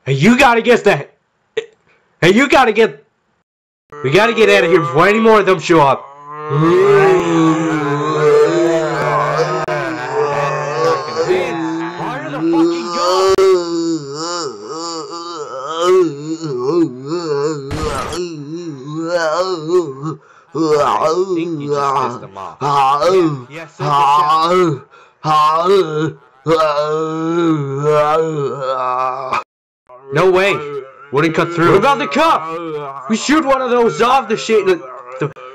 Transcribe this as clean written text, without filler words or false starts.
Hey, you gotta get that. Hey, you gotta get. We gotta get out of here before any more of them show up. Fire the fucking gun! I think you just pissed them off. Yes, no way. Wouldn't cut through. What about the cup? We shoot one of those off the shit.